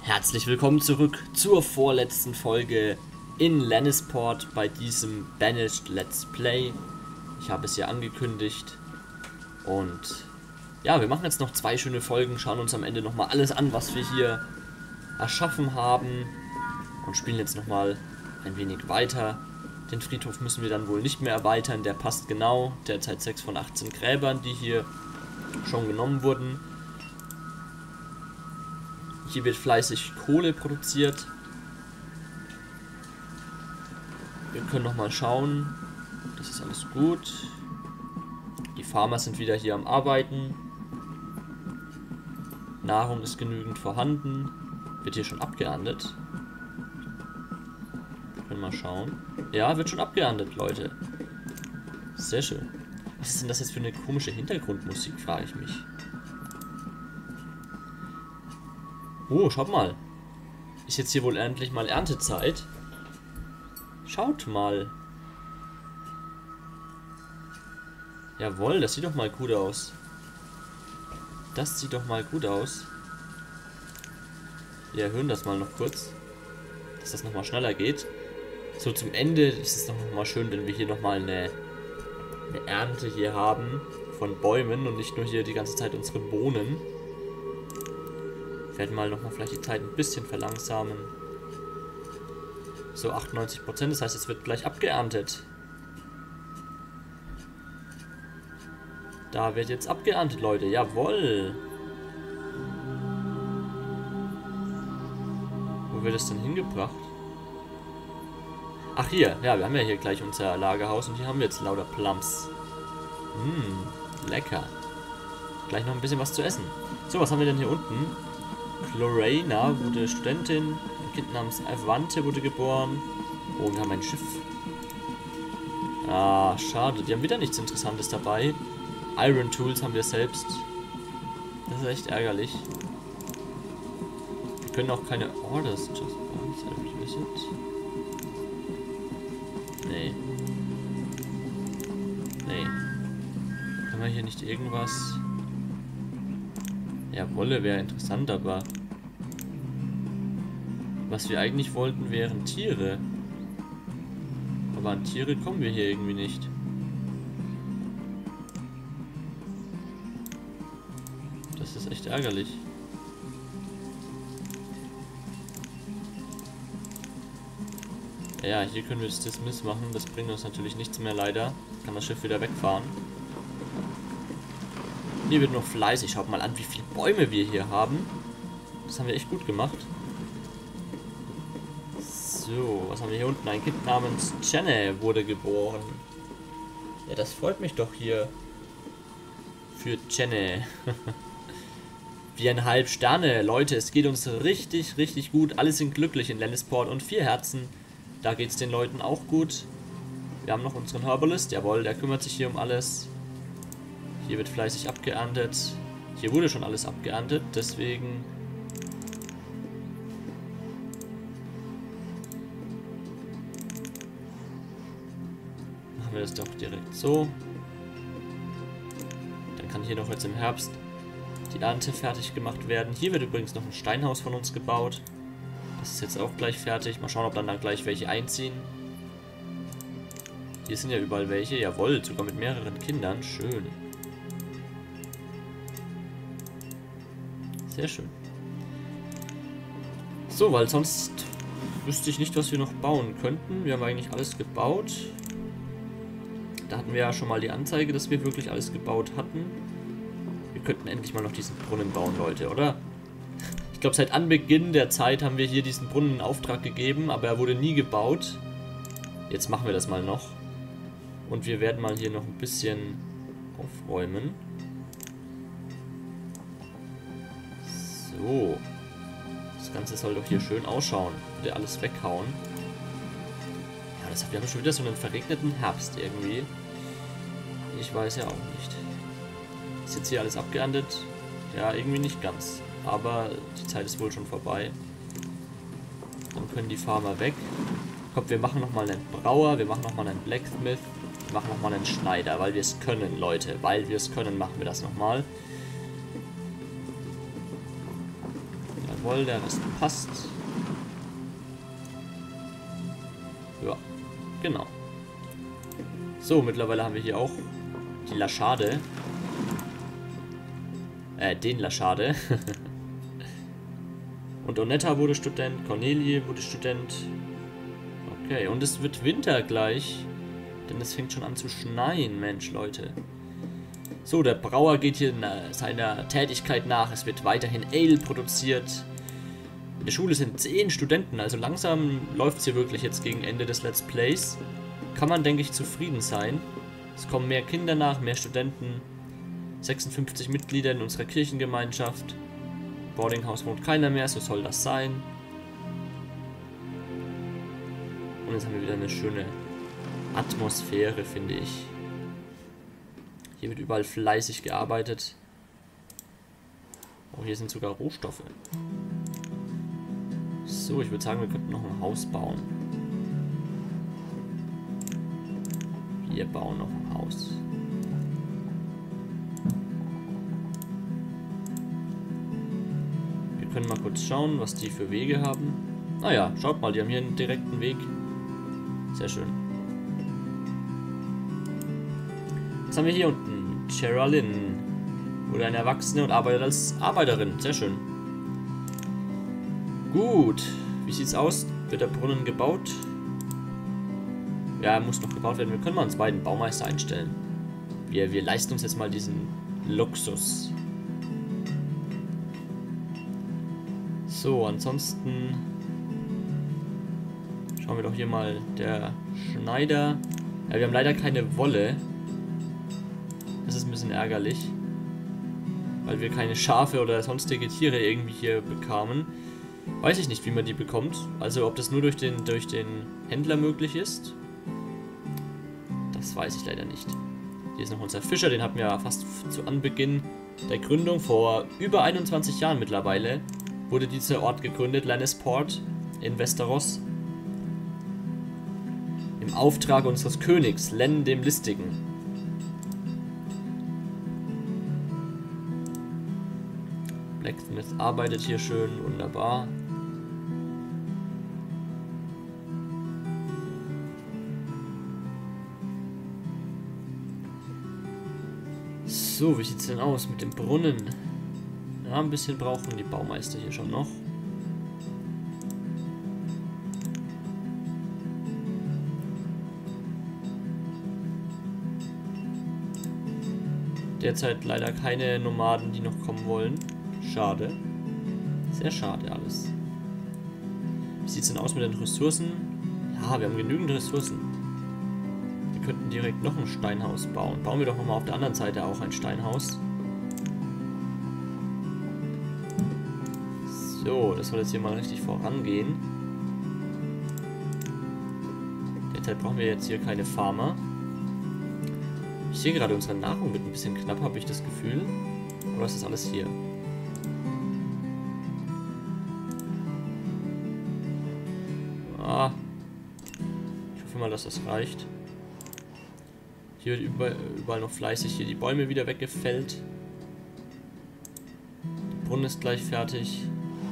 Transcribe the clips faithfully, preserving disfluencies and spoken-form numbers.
Herzlich willkommen zurück zur vorletzten Folge in Lannisport bei diesem Banished Let's Play. Ich habe es ja angekündigt und ja, wir machen jetzt noch zwei schöne Folgen, schauen uns am Ende nochmal alles an, was wir hier erschaffen haben und spielen jetzt nochmal ein wenig weiter. Den Friedhof müssen wir dann wohl nicht mehr erweitern, der passt genau, derzeit sechs von achtzehn Gräbern, die hier schon genommen wurden. Hier wird fleißig Kohle produziert. Wir können noch mal schauen. Das ist alles gut. Die Farmer sind wieder hier am Arbeiten. Nahrung ist genügend vorhanden. Wird hier schon abgeerntet. Wir können mal schauen. Ja, wird schon abgeerntet, Leute. Sehr schön. Was ist denn das jetzt für eine komische Hintergrundmusik, frage ich mich. Oh, schaut mal. Ist jetzt hier wohl endlich mal Erntezeit? Schaut mal. Jawohl, das sieht doch mal gut aus. Das sieht doch mal gut aus. Wir erhöhen das mal noch kurz. Dass das nochmal schneller geht. So, zum Ende ist es noch mal schön, wenn wir hier nochmal eine, eine Ernte hier haben von Bäumen und nicht nur hier die ganze Zeit unsere Bohnen. Ich werde mal nochmal vielleicht die Zeit ein bisschen verlangsamen. So, achtundneunzig Prozent, das heißt, es wird gleich abgeerntet. Da wird jetzt abgeerntet, Leute. Jawohl. Wo wird es denn hingebracht? Ach, hier. Ja, wir haben ja hier gleich unser Lagerhaus und hier haben wir jetzt lauter Plums. Mmm, lecker. Gleich noch ein bisschen was zu essen. So, was haben wir denn hier unten? Chlorena wurde Studentin, ein Kind namens Avante wurde geboren. Oh, wir haben ein Schiff. Ah, schade, die haben wieder nichts Interessantes dabei. Iron Tools haben wir selbst. Das ist echt ärgerlich. Wir können auch keine Orders just once every visit. Nee. Nee. Können wir hier nicht irgendwas... Ja, Wolle wäre interessant, aber was wir eigentlich wollten, wären Tiere. Aber an Tiere kommen wir hier irgendwie nicht. Das ist echt ärgerlich. Ja, hier können wir das Dismiss machen. Das bringt uns natürlich nichts mehr, leider. Kann das Schiff wieder wegfahren. Hier wird noch fleißig. Schaut mal an, wie viele Bäume wir hier haben. Das haben wir echt gut gemacht. So, was haben wir hier unten? Ein Kind namens Chenne wurde geboren. Ja, das freut mich doch hier. Für Chenne. Viereinhalb Sterne. Leute, es geht uns richtig, richtig gut. Alle sind glücklich in Lannisport und vier Herzen. Da geht es den Leuten auch gut. Wir haben noch unseren Herbalist. Jawohl, der kümmert sich hier um alles. Hier wird fleißig abgeerntet. Hier wurde schon alles abgeerntet, deswegen... Machen wir das doch direkt so. Dann kann hier noch jetzt im Herbst die Ernte fertig gemacht werden. Hier wird übrigens noch ein Steinhaus von uns gebaut. Das ist jetzt auch gleich fertig. Mal schauen, ob dann, dann gleich welche einziehen. Hier sind ja überall welche. Jawohl, sogar mit mehreren Kindern. Schön. Sehr schön. So, weil sonst wüsste ich nicht, was wir noch bauen könnten. Wir haben eigentlich alles gebaut. Da hatten wir ja schon mal die Anzeige, dass wir wirklich alles gebaut hatten. Wir könnten endlich mal noch diesen Brunnen bauen, Leute, oder? Ich glaube, seit Anbeginn der Zeit haben wir hier diesen Brunnen in Auftrag gegeben, aber er wurde nie gebaut. Jetzt machen wir das mal noch. Und wir werden mal hier noch ein bisschen aufräumen. So. Das Ganze soll doch hier schön ausschauen. Wieder alles weghauen. Ja, das, wir haben schon wieder so einen verregneten Herbst irgendwie. Ich weiß ja auch nicht. Ist jetzt hier alles abgeerntet? Ja, irgendwie nicht ganz. Aber die Zeit ist wohl schon vorbei. Dann können die Farmer weg. Komm, wir machen nochmal einen Brauer. Wir machen nochmal einen Blacksmith. Wir machen nochmal einen Schneider. Weil wir es können, Leute. Weil wir es können, machen wir das nochmal. Jawohl, der Rest passt. Ja, genau. So, mittlerweile haben wir hier auch die Laschade. Äh, den Laschade. Und Onetta wurde Student, Cornelie wurde Student. Okay, und es wird Winter gleich. Denn es fängt schon an zu schneien, Mensch, Leute. So, der Brauer geht hier seiner Tätigkeit nach. Es wird weiterhin Ale produziert. In der Schule sind zehn Studenten, also langsam läuft es hier wirklich jetzt gegen Ende des Let's Plays. Kann man, denke ich, zufrieden sein. Es kommen mehr Kinder nach, mehr Studenten. sechsundfünfzig Mitglieder in unserer Kirchengemeinschaft. Boardinghaus wohnt keiner mehr, so soll das sein. Und jetzt haben wir wieder eine schöne Atmosphäre, finde ich. Hier wird überall fleißig gearbeitet. Oh, hier sind sogar Rohstoffe. So, ich würde sagen, wir könnten noch ein Haus bauen. Wir bauen noch ein Haus. Wir können mal kurz schauen, was die für Wege haben. Naja, schaut mal, die haben hier einen direkten Weg. Sehr schön. Was haben wir hier unten? Geraldine wurde eine Erwachsene und arbeitet als Arbeiterin. Sehr schön. Gut. Wie sieht's aus? Wird der Brunnen gebaut? Ja, muss noch gebaut werden. Wir können mal uns beiden Baumeister einstellen. Wir, wir leisten uns jetzt mal diesen Luxus. So, ansonsten schauen wir doch hier mal. Der Schneider. Ja, wir haben leider keine Wolle. Das ist ein bisschen ärgerlich. Weil wir keine Schafe oder sonstige Tiere irgendwie hier bekamen. Weiß ich nicht, wie man die bekommt. Also ob das nur durch den, durch den Händler möglich ist. Das weiß ich leider nicht. Hier ist noch unser Fischer, den hatten wir ja fast zu Anbeginn der Gründung. Vor über einundzwanzig Jahren mittlerweile wurde dieser Ort gegründet, Lannisport in Westeros. Im Auftrag unseres Königs, Len dem Listigen. Blacksmith arbeitet hier schön, wunderbar. So, wie sieht es denn aus mit dem Brunnen? Ja, ein bisschen brauchen die Baumeister hier schon noch. Derzeit leider keine Nomaden, die noch kommen wollen. Schade. Sehr schade alles. Wie sieht es denn aus mit den Ressourcen? Ja, wir haben genügend Ressourcen. Wir könnten direkt noch ein Steinhaus bauen. Bauen wir doch nochmal auf der anderen Seite auch ein Steinhaus. So, das soll jetzt hier mal richtig vorangehen. Derzeit brauchen wir jetzt hier keine Farmer. Ich sehe gerade, unsere Nahrung wird ein bisschen knapp, habe ich das Gefühl. Aber was ist alles hier? Ah. Ich hoffe mal, dass das reicht. Hier wird überall, überall noch fleißig hier die Bäume wieder weggefällt. Der Brunnen ist gleich fertig.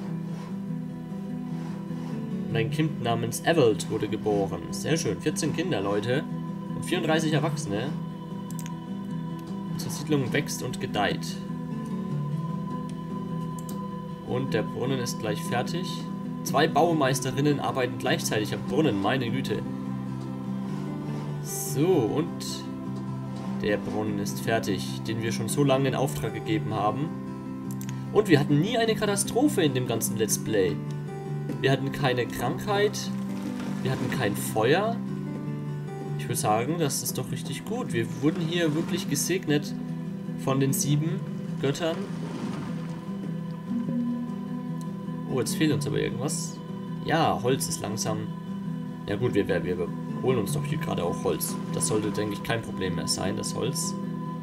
Und ein Kind namens Evald wurde geboren. Sehr schön. vierzehn Kinder, Leute. Und vierunddreißig Erwachsene. Unsere Siedlung wächst und gedeiht. Und der Brunnen ist gleich fertig. Zwei Baumeisterinnen arbeiten gleichzeitig am Brunnen. Meine Güte. So, und der Brunnen ist fertig, den wir schon so lange in Auftrag gegeben haben. Und wir hatten nie eine Katastrophe in dem ganzen Let's Play. Wir hatten keine Krankheit. Wir hatten kein Feuer. Ich würde sagen, das ist doch richtig gut. Wir wurden hier wirklich gesegnet von den sieben Göttern. Oh, jetzt fehlt uns aber irgendwas. Ja, Holz ist langsam. Ja gut, wir, wir, wir holen uns doch hier gerade auch Holz. Das sollte, denke ich, kein Problem mehr sein, das Holz.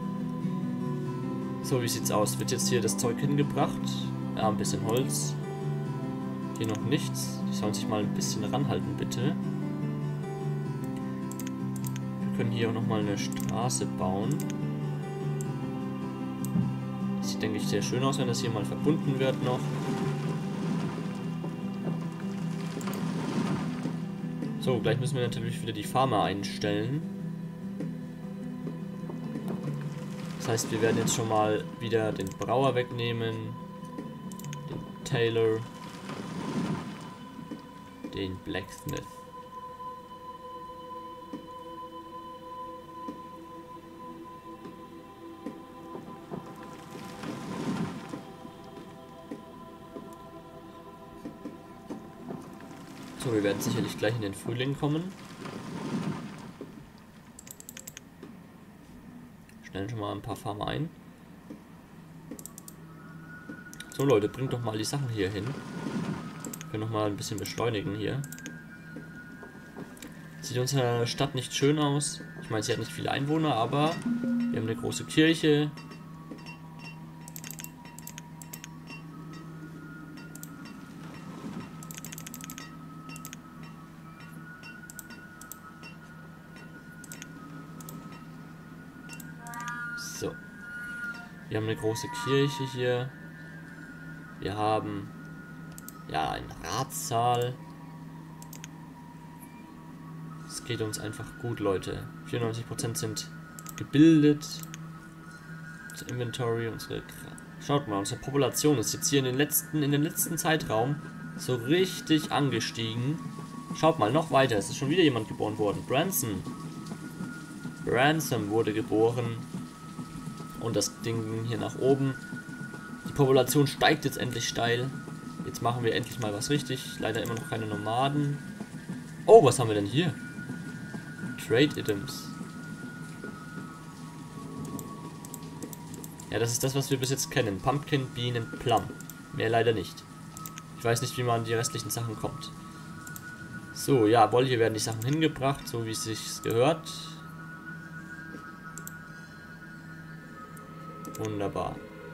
So, wie sieht's aus? Wird jetzt hier das Zeug hingebracht? Ja, ein bisschen Holz. Hier noch nichts. Die sollen sich mal ein bisschen ranhalten, bitte. Wir können hier auch nochmal eine Straße bauen. Das sieht, denke ich, sehr schön aus, wenn das hier mal verbunden wird noch. So, gleich müssen wir natürlich wieder die Farmer einstellen. Das heißt, wir werden jetzt schon mal wieder den Brauer wegnehmen, den Tailor, den Blacksmith. So, wir werden sicherlich gleich in den Frühling kommen. Stellen schon mal ein paar Farmer ein. So Leute, bringt doch mal die Sachen hier hin. Wir können noch mal ein bisschen beschleunigen hier. Sieht unsere Stadt nicht schön aus. Ich meine, sie hat nicht viele Einwohner, aber wir haben eine große Kirche. So. Wir haben eine große Kirche hier. Wir haben ja einen Ratssaal. Es geht uns einfach gut, Leute. vierundneunzig Prozent sind gebildet. Das Inventory, unsere... Schaut mal, unsere Population ist jetzt hier in den letzten, in den letzten Zeitraum so richtig angestiegen. Schaut mal, noch weiter. Es ist schon wieder jemand geboren worden. Branson. Branson wurde geboren. Und das Ding hier nach oben. Die Population steigt jetzt endlich steil. Jetzt machen wir endlich mal was richtig. Leider immer noch keine Nomaden. Oh, was haben wir denn hier? Trade Items. Ja, das ist das, was wir bis jetzt kennen. Pumpkin, Bienen, Plum. Mehr leider nicht. Ich weiß nicht, wie man an die restlichen Sachen kommt. So, ja, wohl, hier werden die Sachen hingebracht, so wie es sich gehört. Wunderbar.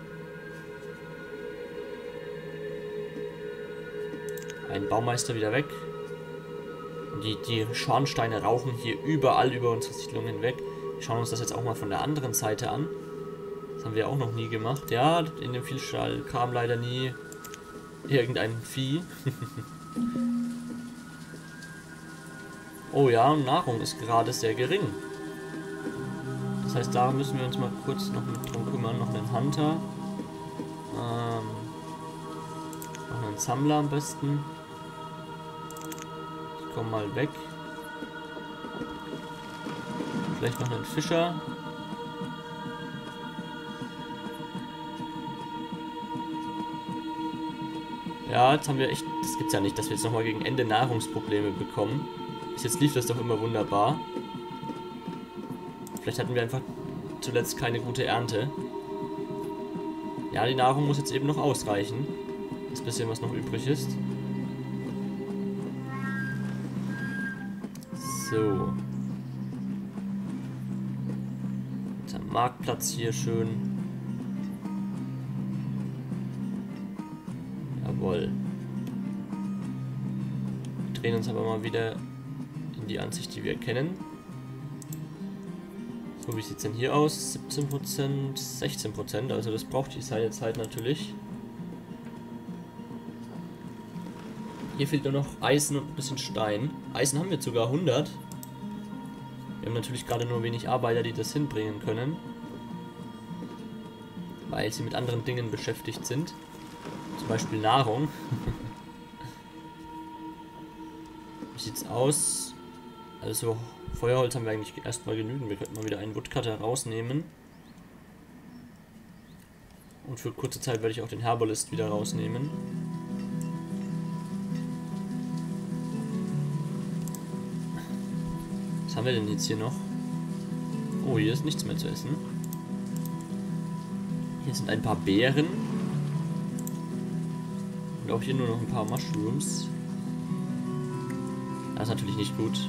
Ein Baumeister wieder weg. Und die, die Schornsteine rauchen hier überall über unsere Siedlung hinweg. Wir schauen uns das jetzt auch mal von der anderen Seite an. Das haben wir auch noch nie gemacht. Ja, in dem Viehstall kam leider nie irgendein Vieh. Oh ja, und Nahrung ist gerade sehr gering. Das heißt, da müssen wir uns mal kurz noch mit drum kümmern. Noch einen Hunter. Ähm, noch einen Sammler am besten. Ich komme mal weg. Vielleicht noch einen Fischer. Ja, jetzt haben wir echt... Das gibt's ja nicht, dass wir jetzt nochmal gegen Ende Nahrungsprobleme bekommen. Bis jetzt lief das doch immer wunderbar. Vielleicht hatten wir einfach zuletzt keine gute Ernte. Ja, die Nahrung muss jetzt eben noch ausreichen. Das bisschen, was noch übrig ist. So. Der Marktplatz hier schön. Jawohl. Wir drehen uns aber mal wieder in die Ansicht, die wir kennen. So, wie sieht es denn hier aus? siebzehn Prozent, sechzehn Prozent, also das braucht die Zeit natürlich. Hier fehlt nur noch Eisen und ein bisschen Stein. Eisen haben wir sogar hundert. Wir haben natürlich gerade nur wenig Arbeiter, die das hinbringen können. Weil sie mit anderen Dingen beschäftigt sind. Zum Beispiel Nahrung. Wie sieht's aus? Also Feuerholz haben wir eigentlich erstmal genügend. Wir könnten mal wieder einen Woodcutter rausnehmen. Und für kurze Zeit werde ich auch den Herbalist wieder rausnehmen. Was haben wir denn jetzt hier noch? Oh, hier ist nichts mehr zu essen. Hier sind ein paar Beeren. Und auch hier nur noch ein paar Mushrooms. Das ist natürlich nicht gut.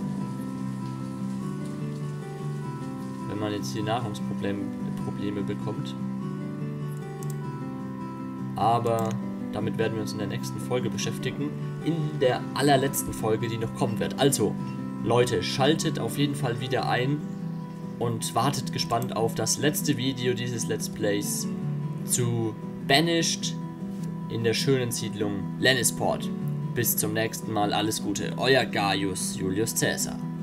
Wenn man jetzt hier Nahrungsprobleme Probleme bekommt. Aber damit werden wir uns in der nächsten Folge beschäftigen. In der allerletzten Folge, die noch kommen wird. Also, Leute, schaltet auf jeden Fall wieder ein und wartet gespannt auf das letzte Video dieses Let's Plays zu Banished in der schönen Siedlung Lannisport. Bis zum nächsten Mal. Alles Gute. Euer Gaius Julius Caesar.